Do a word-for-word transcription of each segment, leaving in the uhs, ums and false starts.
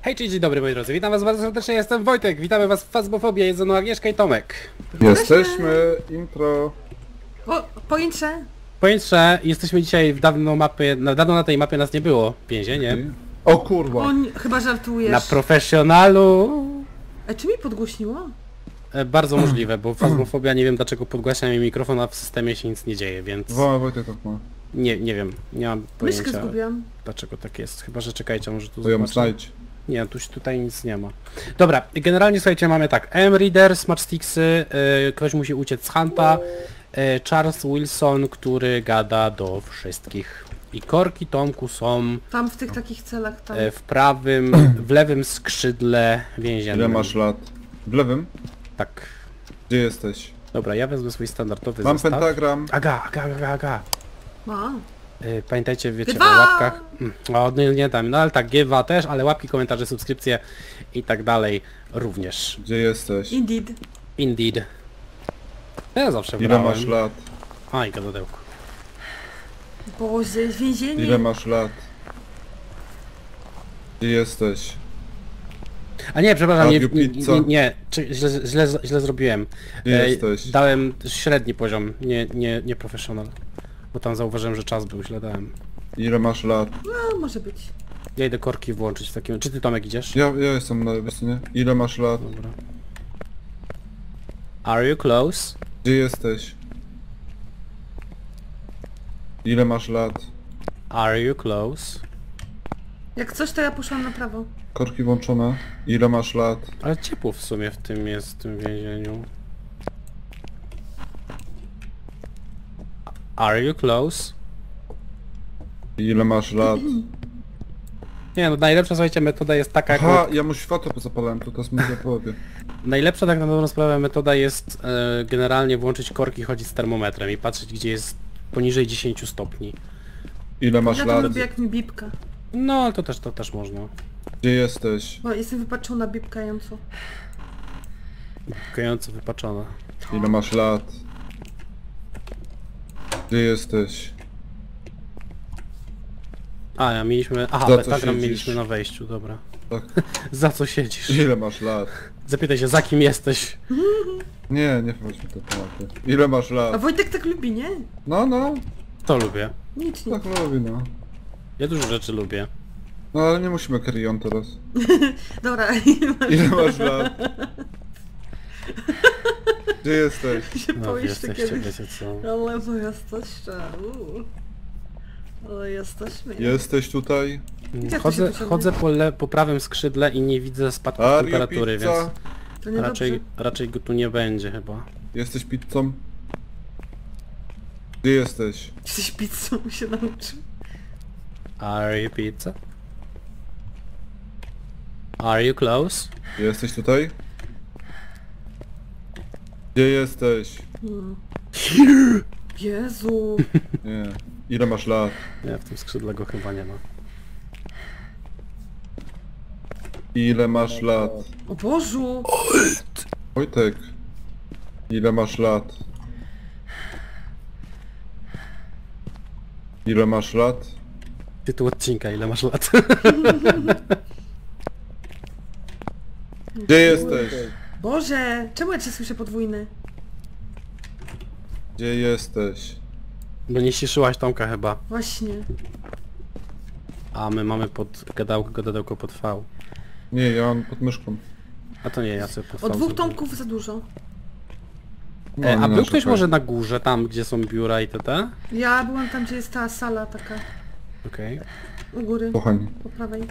Hej, cześć, dzień dobry moi drodzy, witam was bardzo serdecznie, jestem Wojtek, witamy was w Fazbofobii, jest ze mną Agnieszka i Tomek. Jesteśmy, intro. Po, pointrze? Pointrze, jesteśmy dzisiaj w dawno mapie, na dawno na tej mapie nas nie było, więzienie. O kurwa. On chyba żartujesz. Na profesjonalu. A czy mi podgłośniło? E, bardzo możliwe, bo Fazbofobia nie wiem dlaczego podgłasia mi mikrofon, a w systemie się nic nie dzieje, więc... Woła Wojtek tak ma. Nie, nie wiem, nie mam Myszkę pojęcia zgubiłam. dlaczego tak jest, chyba że czekajcie, może tu To ją zobaczę. znajdź. Nie, tu, tutaj nic nie ma. Dobra, generalnie słuchajcie, mamy tak, M-Reader, Smartsticksy, yy, ktoś musi uciec z Hunta, yy, Charles Wilson, który gada do wszystkich. I korki Tomku są Tam w tych takich celach tam. yy, w prawym, w lewym skrzydle więziennym. Ile masz lat? W lewym? Tak. Gdzie jesteś? Dobra, ja wezmę swój standardowy Mam zestaw. pentagram. Aga, aga, aga, aga. A. Yy, Pamiętajcie, wiecie G dwa! o łapkach. Mm, O, nie, nie tam, no ale tak, G dwa też, ale łapki, komentarze, subskrypcje i tak dalej również. Gdzie jesteś? Indeed. Indeed. Ja zawsze Ile brałem. masz lat? A, i gadadełko. Boże, więzienie. Ile masz lat? Gdzie jesteś? A nie, przepraszam, nie, Radio nie, Pizza. nie, nie czy, źle, źle, źle zrobiłem. Gdzie Ej, jesteś? Dałem średni poziom, nie, nie, nie professional. Bo tam zauważyłem, że czas był, źle dałem. Ile masz lat? No, może być. Ja idę korki włączyć w takim... Czy ty Tomek idziesz? Ja, ja jestem na wysonie. Ile masz lat? Dobra. Are you close? Gdzie jesteś? Ile masz lat? Are you close? Jak coś, to ja poszłam na prawo. Korki włączone. Ile masz lat? Ale ciepło w sumie w tym jest, w tym więzieniu. Are you close? Ile masz lat? Nie no, najlepsza, słuchajcie, metoda jest taka, jak... Aha, ja mu światło zapalałem, to teraz mówię połowie. Najlepsza tak na dobrą sprawę metoda jest e, generalnie włączyć korki, chodzić z termometrem i patrzeć gdzie jest poniżej dziesięciu stopni. Ile masz Ja to lat? lubię jak mi bipka. No ale to też, to też można. Gdzie jesteś? Bo jestem wypaczona bipkająco. Kojąco wypaczona. Ile masz lat? Gdzie jesteś? A, ja mieliśmy... Aha, Za co pentagram siedzisz? mieliśmy na wejściu, dobra. Tak. Za co siedzisz? Ile masz lat? Zapytaj się, za kim jesteś? Nie, nie wchodźmy w te tematy. Ile masz A lat? Wojtek tak lubi, nie? No, no, To lubię. Nic, nic. tak robi, no. Ja dużo rzeczy lubię. No ale nie musimy carry on teraz. Dobra, Ile masz lat? Gdzie jesteś? się No boisz ty jesteście, kiedyś. wiecie co. Ale bo jesteście. uuu. Ale jesteśmy. Jesteś tutaj? Jak to się Chodzę, pociągnie? chodzę po, le, po prawym skrzydle i nie widzę spadku Are you temperatury, pizza? więc To nie raczej, dobrze. raczej go tu nie będzie chyba. Jesteś pizzą? Gdzie jesteś? Jesteś pizzą, się nauczył. Are you pizza? Are you close? Jesteś tutaj? Gdzie jesteś? Hmm. Jezu. Nie. Ile masz lat? Nie, w tym skrzydle go chyba nie ma. Ile masz lat? O Bożu. Wojtek. Ile masz lat? Ile masz lat? Tytuł odcinka, ile masz lat? Gdzie jesteś? Boże, czemu ja cię słyszę podwójny? Gdzie jesteś? Bo nie ściszyłaś Tomka chyba. Właśnie. A my mamy pod gadałko, gadadełko pod V. Nie, ja mam pod myszką. A to nie, ja sobie pod O V dwóch zrobię. tomków za dużo. No, E, nie a był nasz, ktoś okej. może na górze, tam gdzie są biura i t.d.? Ja byłam tam, gdzie jest ta sala taka. Okej. U góry. Kochani. Po prawej.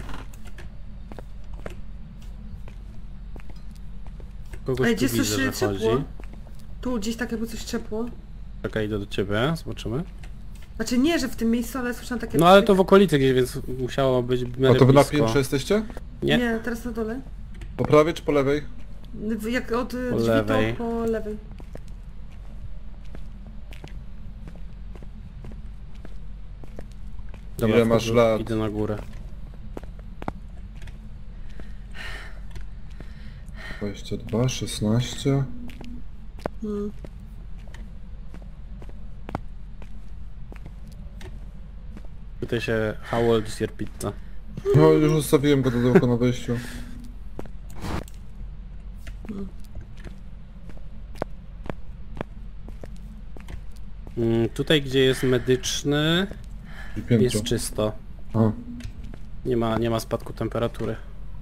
Kogoś Ej, tu gdzieś coś widzę, że chodzi. ciepło. Tu gdzieś tak jakby coś ciepło. Czekaj, idę do ciebie, zobaczymy. Znaczy nie, że w tym miejscu, ale słyszałam takie... No ale pstrzyk. to w okolicy gdzieś, więc musiało być w A miarę to wy na blisko. piętrze jesteście? Nie. Nie, teraz na dole. Po prawej czy po lewej? W- Jak od Po drzwi lewej. to po lewej. Dobra, Ile masz wchodzę, lat? Idę na górę. dwadzieścia dwa, szesnaście. Hmm. Pytaj się, how old is your pizza? No już zostawiłem go do dołka na wejściu. Mm, tutaj gdzie jest medyczny I piętro. jest czysto. A, Nie ma, nie ma spadku temperatury.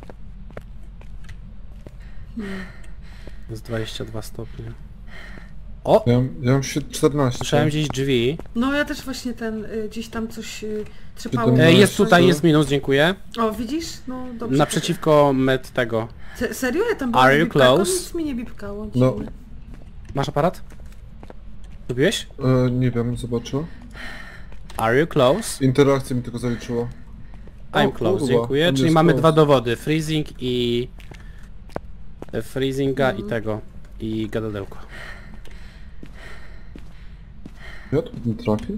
Jest dwadzieścia dwa stopnie. O! ja, mam- ja mam się czternaście. Słyszałem gdzieś drzwi. No ja też właśnie ten, y, gdzieś tam coś y, trzepało. Siedemnaście. E, jest tutaj, co? jest minus, dziękuję. O, widzisz? No dobrze. Naprzeciwko med tego. Se serio? Ja tam Are byłam you z bipkaką, close? Nic mi nie bipkało. No. dziwne. Masz aparat? Lubiłeś? E, nie wiem, zobaczę. Are you close? Interakcja mi tylko zaliczyła. I'm O, close, kurwa, dziękuję. on Czyli jest mamy close. dwa dowody. Freezing i... e, Freezinga Mhm. i tego. I gadadełko. Ja tu nie trafię?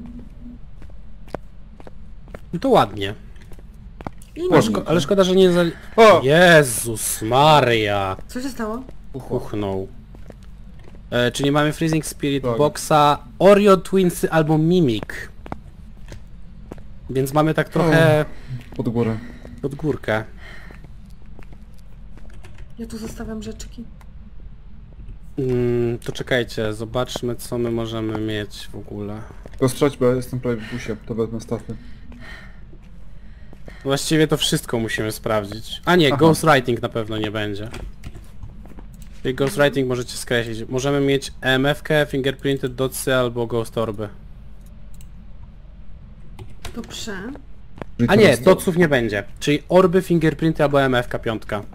No to ładnie. I Ale, nie. szko ale szkoda, że nie zali... O! Jezus Maria! Co się stało? Uchnął. E, czyli mamy Freezing Spirit Tak. Boxa, Oreo Twinsy albo Mimic. Więc mamy tak trochę Pod górę. pod górkę. Ja tu zostawiam rzeczki. Mm, to czekajcie, zobaczmy co my możemy mieć w ogóle. To strzelać, bo ja jestem prawie w busie, to wezmę stafy. Właściwie to wszystko musimy sprawdzić. A nie, Aha. Ghostwriting na pewno nie będzie. Czyli Ghostwriting możecie skreślić. Możemy mieć E M F-kę, Fingerprinted Dotsy albo Ghost Orby. Dobrze. Czyli A nie, teraz to- dotsów nie będzie. Czyli orby, fingerprinty albo E M F-ka piątka.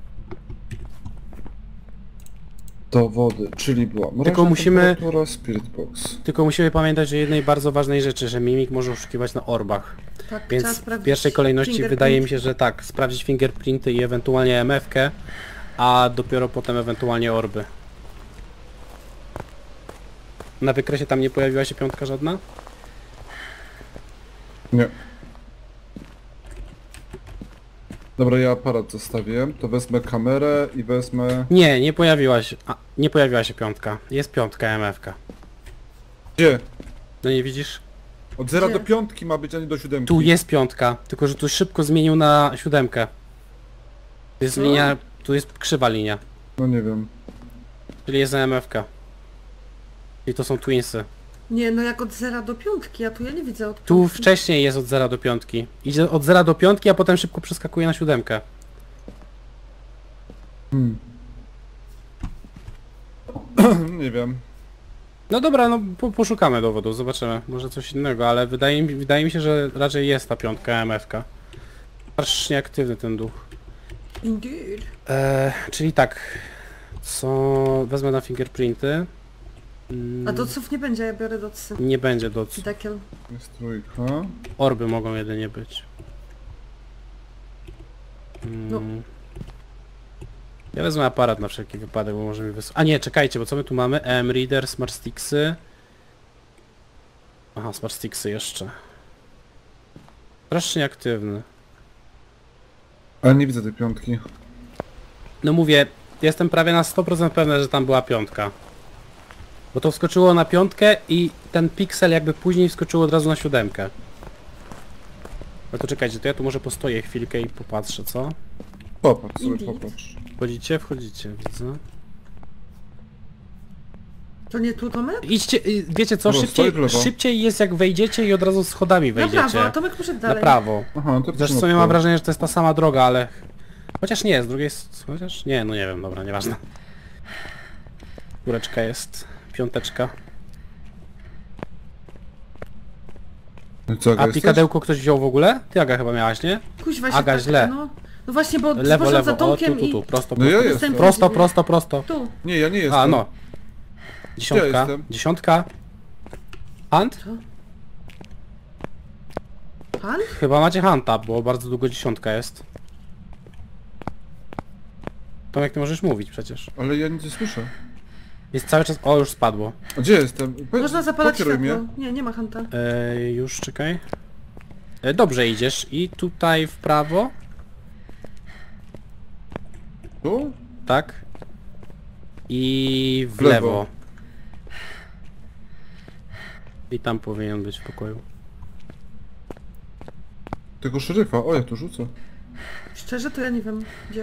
Dowody, czyli była mroźna Tylko musimy- temperatura, Spirit Box. Tylko musimy pamiętać o jednej bardzo ważnej rzeczy, że Mimik może oszukiwać na orbach. Tak, trzeba Więc w sprawdzić pierwszej kolejności fingerprint. wydaje mi się, że tak, sprawdzić fingerprinty i ewentualnie E M F-kę, a dopiero potem ewentualnie orby. Na wykresie tam nie pojawiła się piątka żadna? Nie. Dobra, ja aparat zostawiłem, to wezmę kamerę i wezmę... Nie, nie pojawiła się, a, nie pojawiła się piątka. Jest piątka E M F-ka. Gdzie? No nie widzisz? Od zera Gdzie? do piątki ma być, a nie do siódemki. Tu jest piątka, tylko że tu szybko zmienił na siódemkę. To jest Co? linia, tu jest krzywa linia. No nie wiem. Czyli jest E M F-ka. Czyli to są Twinsy. Nie, no jak od zera do piątki, a tu ja nie widzę od Tu piątki. wcześniej jest od zera do piątki. Idzie od zera do piątki, a potem szybko przeskakuje na siódemkę. Hmm. Nie wiem. No dobra, no po, poszukamy dowodów, zobaczymy. Może coś innego, ale wydaje mi, wydaje mi się, że raczej jest ta piątka E M F-ka. Strasznie aktywny ten duch. Indeed. Eee, czyli tak, co wezmę na fingerprinty. Mm, A doców nie będzie, ja biorę docy. nie będzie doc. Dekiel. Jest trójka. Orby mogą jedynie być. Mm. No. Ja wezmę aparat na wszelki wypadek, bo może mi wys... A nie, czekajcie, bo co my tu mamy? E M Reader, Smart Sticksy. Aha, Smart Sticksy jeszcze. Strasznie aktywny. Ale nie widzę tej piątki. No mówię, jestem prawie na sto procent pewny, że tam była piątka. Bo to wskoczyło na piątkę i ten piksel jakby później wskoczył od razu na siódemkę. No to czekajcie, to ja tu może postoję chwilkę i popatrzę, co? Popatrz sobie, Indeed. popatrz. Wchodzicie? Wchodzicie, widzę. To nie tu, Tomek? Idźcie, y, wiecie co, No, szybciej, stoi w lewo. szybciej jest jak wejdziecie i od razu schodami Na wejdziecie. prawo, a Tomek poszedł Na dalej. prawo. Aha, to Zresztą w sumie mam wrażenie, że to jest ta sama droga, ale... Chociaż nie, z drugiej... s- Chociaż nie, no nie wiem, dobra, nieważne. Góreczka jest, piąteczka. Co, Aga, A jesteś? pikadełko ktoś wziął w ogóle? Ty Aga chyba miałaś, nie? Kuźwa się Aga, tak, źle. No. no właśnie, bo Lewo, poszłam za lewo, o tu, Tomkiem tu, tu, i... prosto, No ja prosto. jestem. Prosto, prosto, prosto. Tu. Nie, ja nie jestem. A no. Dziesiątka, jestem? dziesiątka. Hunt? Pan? Chyba macie Hunta, bo bardzo długo dziesiątka jest. Tomek, ty możesz mówić przecież. Ale ja nic nie słyszę. Jest cały czas... O, już spadło. A gdzie jestem? Powiedz- Można zapalać pokieruj światło. mnie. Nie, nie ma Hanta. E, już czekaj. E, dobrze idziesz i tutaj w prawo, Tu? tak? I w W lewo. lewo. I tam powinien być w pokoju. Tego szeryfa, o ja tu rzucę. Szczerze to ja nie wiem gdzie.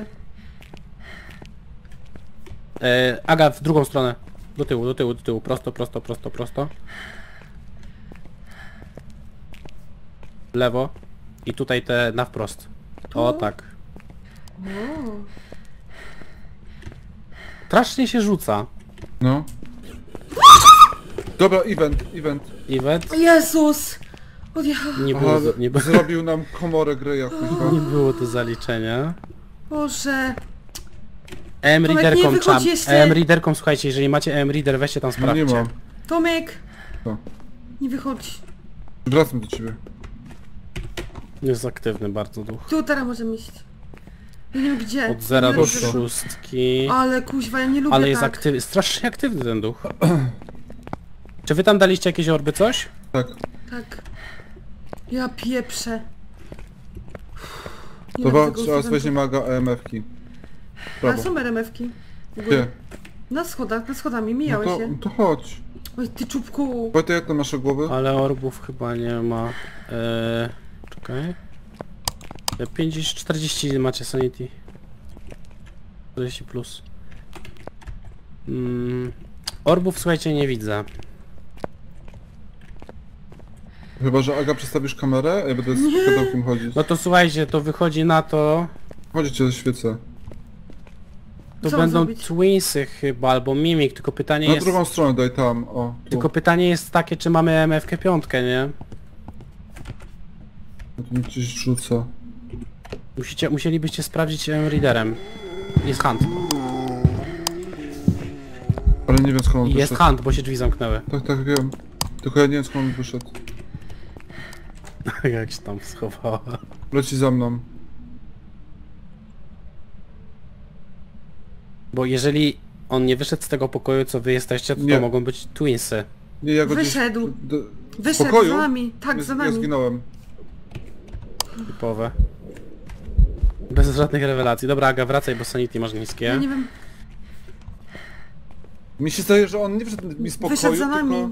E, Aga, w drugą stronę. Do tyłu, do tyłu, do tyłu. Prosto, prosto, prosto, prosto. W lewo. I tutaj te na wprost. O Tu? tak. O. Strasznie się rzuca. No. Dobra, event, event. Event. O Jezus! Odjechał. Nie było, Aha, nie, było- zrobił nam komorę gry jakąś. nie było do zaliczenia. Boże. E M Tomek, Readerką nie trzeba. wychodź jeszcze. E M Readerką, słuchajcie, jeżeli macie E M Reader, weźcie tam No nie sprawdźcie. mam. Tomek! Co? Nie wychodź. Wracam do ciebie. Jest aktywny bardzo duch. Tu teraz możemy iść. Ja nie wiem gdzie. Od zera Nie do wiem, gdzie- szóstki. Ale kuźwa, ja nie lubię Ale jest tak. aktywny, strasznie aktywny ten duch. Czy wy tam daliście jakieś orby, coś? Tak. Tak. Ja pieprzę. Nie Dobra, mam tego teraz eventu. weźmiemy Aga E M F-ki. A Prawo. są R M F-ki. W Gdzie? ogóle. Na schodach, na schodami, No mijałeś to, się. no to chodź. Oj, ty czubku. Wojtek, jak to nasze głowy? Ale orbów chyba nie ma. Eee, czekaj. E, pięćdziesiąt, czterdzieści macie sanity. czterdzieści plus. Mm, orbów słuchajcie nie widzę. Chyba, że Aga przestawisz kamerę, a ja będę z Nie. światełkiem chodzić. No to słuchajcie, to wychodzi na to. Chodzicie ze świecę. To Co mam będą zrobić? twinsy chyba, albo mimik, tylko pytanie Na jest. drugą stronę daj tam, o. Tu. Tylko pytanie jest takie, czy mamy M F K pięć, nie? Ja tu mi gdzieś rzuca. Musicie, musielibyście sprawdzić M Readerem. Jest hunt. Ale nie wiem skąd on I jest wyszedł. hunt, bo się drzwi zamknęły. Tak, tak wiem. Tylko ja nie wiem skąd on wyszedł. Jak się tam schowała. Leci za mną. Bo jeżeli on nie wyszedł z tego pokoju, co wy jesteście, to, Nie. to mogą być twinsy. Nie, ja go gdzieś- Wyszedł. D- Wyszedł pokoju? za nami. Tak, ja, za ja nami. zginąłem. Typowe. Bez żadnych rewelacji. Dobra, Aga, wracaj, bo sanity masz Ja niskie. nie wiem. Mi się zdaje, że on nie wszedł mi z pokoju, Wyszedł za tylko... nami.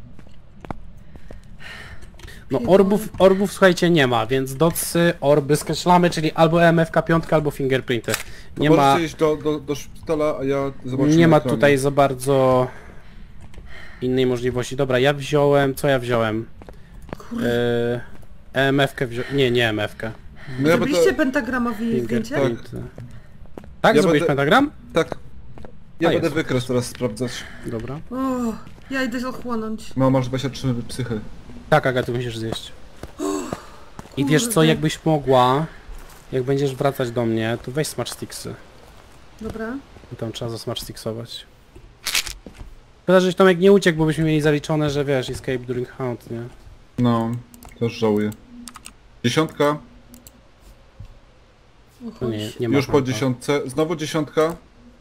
No orbów, orbów słuchajcie nie ma, więc docy, orby skreślamy, czyli albo M F K pięć, albo fingerprinty. Nie Możecie ma, iść do, do, do szpitala, a ja zobaczę nie na ma ekranie. tutaj za bardzo innej możliwości. Dobra, ja wziąłem, co ja wziąłem? Kurde. Yy, E M F-kę wziąłem, nie, nie E M F-kę. No ja Zrobiliście będę... pentagramowi zdjęcie? Fingerprinty. Tak, Ja zrobiłeś będę- pentagram? Tak. Ja A, będę jest. wykres teraz sprawdzać. Dobra. O, ja idę ochłonąć. No, masz dwadzieścia trzy psychy. Tak, Aga, ty musisz zjeść. I wiesz co, Kurde. jakbyś mogła, jak będziesz wracać do mnie, to weź smart sticksy. Dobra. I tam trzeba zasmartsticksować. Szkoda, żeś Tomek nie uciekł, bo byśmy mieli zaliczone, że wiesz, escape during hunt, nie? No, też żałuję. Dziesiątka, O, To nie, chodź. nie ma już po hunta. dziesiątce. Znowu dziesiątka.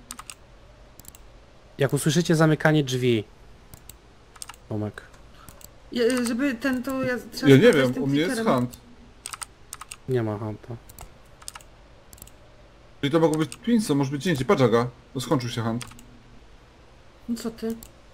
Jak usłyszycie zamykanie drzwi, Tomek. Je- Żeby ten to ja... trzeba Ja nie sprawdzać wiem, tym u mnie jest clickerem. hunt. Nie ma hunta. Czyli to mogło być twinsy, może być dzięci. Patrz Aga, to skończył się hunt. No co ty?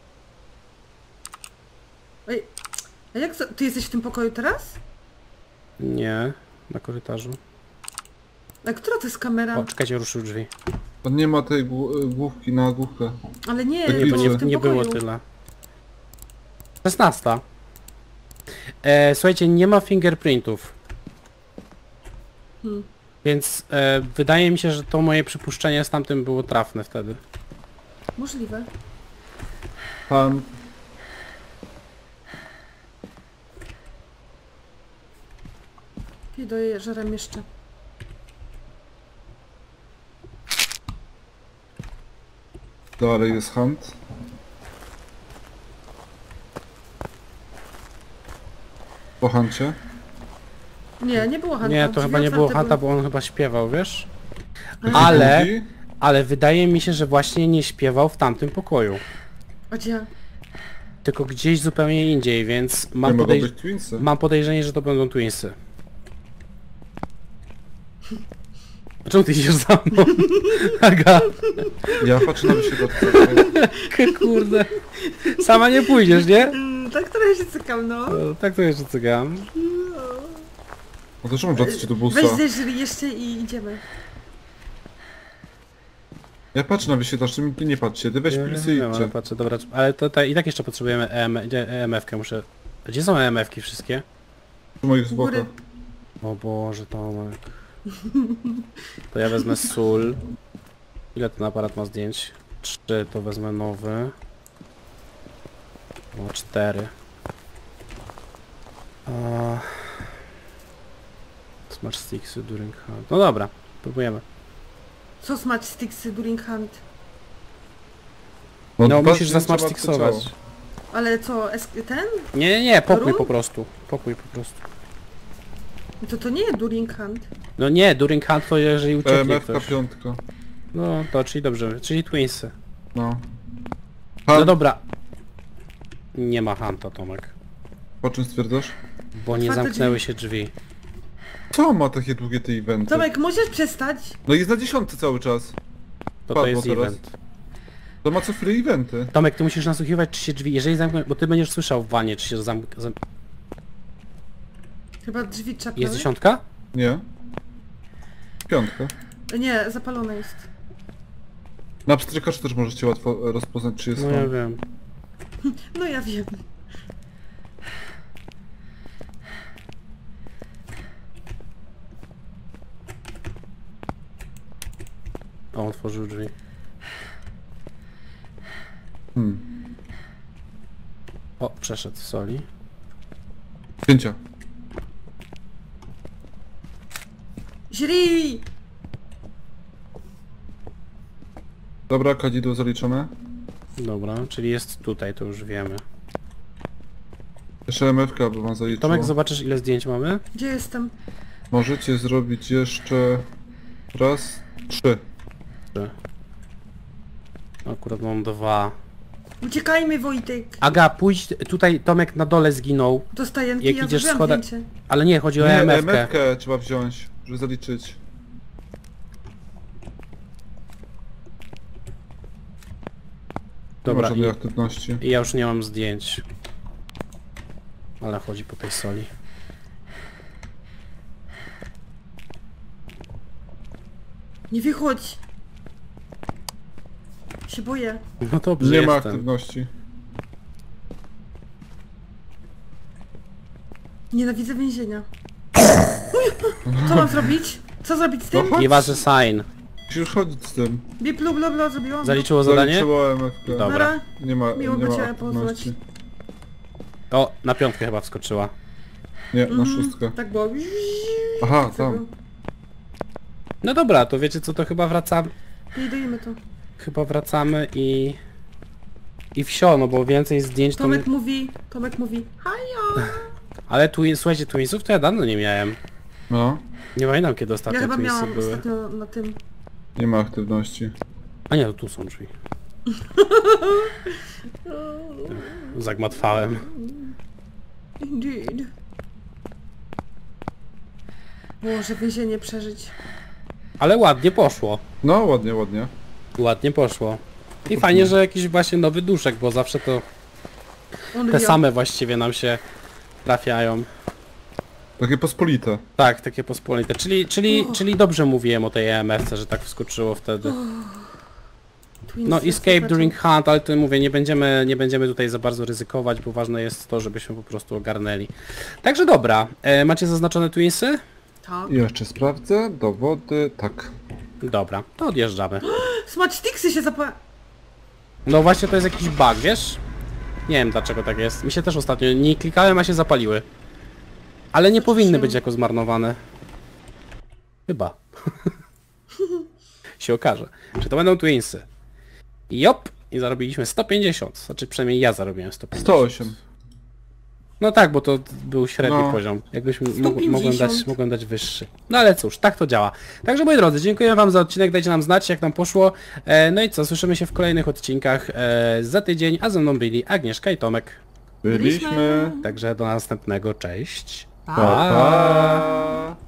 Ej, a jak to... Ty jesteś w tym pokoju teraz? Nie, na korytarzu. A która to jest kamera? O, czekajcie, ruszył drzwi. On nie ma tej głu- główki na główkę. Ale nie, Nie, Nie, bo w nie, tym nie było pokoju. tyle. szesnasta. E, słuchajcie, nie ma fingerprintów. Hmm. Więc e, wydaje mi się, że to moje przypuszczenie z tamtym było trafne wtedy. Możliwe. Hunt. I dojeżdżam jeszcze. Dalej jest hunt. Po huncie. Nie, nie było Hanta. Nie, to Drzwi chyba nie było otwarte Hanta, były. bo on chyba śpiewał, wiesz? A. Ale, Drugi. ale wydaje mi się, że właśnie nie śpiewał w tamtym pokoju. A gdzie? Tylko gdzieś zupełnie indziej, więc Nie mam, mogą podejrz być twinsy. mam podejrzenie, że to będą twinsy. A czemu ty idziesz za mną? Aga, Ja patrzę na wyświetlacz. kurde. Sama nie pójdziesz, nie? Mm, tak trochę się cykam, no. No, tak to jeszcze cygam. No to czemu wracacie do busa? Weź zeżrij jeszcze i idziemy. Ja patrzę na wyświetlacz, ty mi ty nie patrzcie, ty weź Ja pilsy i wiem, ale idźcie. patrzę, dobra, ale to, to i tak jeszcze potrzebujemy EM, gdzie- E M F-kę muszę... Gdzie są E M F-ki wszystkie? Po moich U góry. zwłokach. O Boże, Tomek. To ja wezmę sól. Ile ten aparat ma zdjęć? Trzy, to wezmę nowy. O, cztery. A... Smart sticksy during hunt. No dobra, próbujemy. Co smart sticksy during hunt? No, dwa musisz zdjęcia zasmart ma sticksować. ciało. Ale co, es ten? Nie, nie, nie, popój Run? po prostu. Popój po prostu. To to nie jest during hunt. No nie, during hunt to jeżeli ucieknie EMF-ka ktoś. piątka. No to, czyli dobrze, czyli twinsy. No. No Han, dobra. Nie ma hunta, Tomek. po czym stwierdzasz? Bo nie Otwarte zamknęły drzwi. się drzwi. Co ma takie długie te eventy? Tomek, możesz przestać? No jest na dziesiątce cały czas. To to Padło jest teraz. event. To ma co chwilę eventy. Tomek, ty musisz nasłuchiwać, czy się drzwi, jeżeli zamkną, bo ty będziesz słyszał w wanie, czy się zamk... Zam... Chyba drzwi trzeba. Jest dziesiątka? Nie. Piątka. Nie, zapalone jest. Na pstrykaczu też możecie łatwo rozpoznać, czy jest No ja on. wiem. No ja wiem. O, otworzył drzwi. Hmm. O, przeszedł z soli. Pięcia. Źri! Dobra, kadzidło zaliczone. Dobra, czyli jest tutaj, to już wiemy. Jeszcze E M F-ka by wam zaliczyło. Tomek, zobaczysz ile zdjęć mamy? Gdzie jestem? Możecie zrobić jeszcze... Raz, trzy. Trzy. Akurat mam dwa. Uciekajmy, Wojtek! Aga, pójdź tutaj, Tomek na dole zginął. Do stajenki, Jak ja idziesz zrobiłam schoda- zdjęcie. Ale nie, chodzi o Nie, E M F-kę. E M F-kę trzeba wziąć, żeby zaliczyć. Nie ma Dobra, żadnej i, aktywności. i ja już nie mam zdjęć. Ale chodzi po tej soli. Nie wychodź! Się boję. No dobrze, Nie ma jestem. aktywności. Nienawidzę więzienia. Co mam zrobić? Co zrobić z tym? No chodź. Nie waży sign. Musisz chodzić z tym. Bip, blu, blu, blu, zrobiłam. Zaliczyło zadanie? Zaliczyło E M F-kę. Dobra. Nara. Nie ma, Miło nie by ma cię aktywności. O, na piątkę chyba wskoczyła. Nie, na Mhm, szóstkę. Tak było. Aha, Co tam. było? No dobra, to wiecie co, to chyba wracamy. Jejdujemy to. Chyba wracamy i... I wsio, no bo więcej zdjęć to... Tomek mówi, Tomek mówi, hajo! Ale tu, słuchajcie, Twinsów to ja dawno nie miałem. No, Nie pamiętam kiedy Ja ostatnio chyba Twinsy miałam były. ostatnio na tym. nie ma aktywności. A nie, to tu są drzwi. Zagmatwałem. Indeed. Boże, więzienie przeżyć. Ale ładnie poszło. No, ładnie, ładnie. Ładnie poszło. I fajnie, że jakiś właśnie nowy duszek, bo zawsze to On te wie. same właściwie nam się trafiają. Takie pospolite. Tak, takie pospolite. Czyli, czyli, Uch. czyli dobrze mówiłem o tej E M F-ce, że tak wskoczyło wtedy. Twins No jest escape to during znaczy- hunt, ale to mówię, nie będziemy, nie będziemy tutaj za bardzo ryzykować, bo ważne jest to, żebyśmy po prostu ogarnęli. Także dobra, e, macie zaznaczone Twinsy? Tak. I jeszcze sprawdzę. Dowody, tak. Dobra, to odjeżdżamy. Smart sticksy się zapa... No właśnie to jest jakiś bug, wiesz? Nie wiem dlaczego tak jest. Mi się też ostatnio nie klikałem, a się zapaliły. Ale nie powinny być jako zmarnowane. Chyba. się okaże. Czy to będą Twinsy? Jop! I zarobiliśmy sto pięćdziesiąt. Znaczy przynajmniej ja zarobiłem sto pięćdziesiąt. sto osiem. No tak, bo to był średni No. poziom. Jakbyśmy sto mog, mogłem, dać, pięćdziesiąt. mogłem dać wyższy. No ale cóż, tak to działa. Także moi drodzy, dziękuję wam za odcinek, dajcie nam znać jak nam poszło. E, no i co, słyszymy się w kolejnych odcinkach e, za tydzień, a ze mną byli Agnieszka i Tomek. Byliśmy. Także do następnego, cześć. Pa. Pa, pa.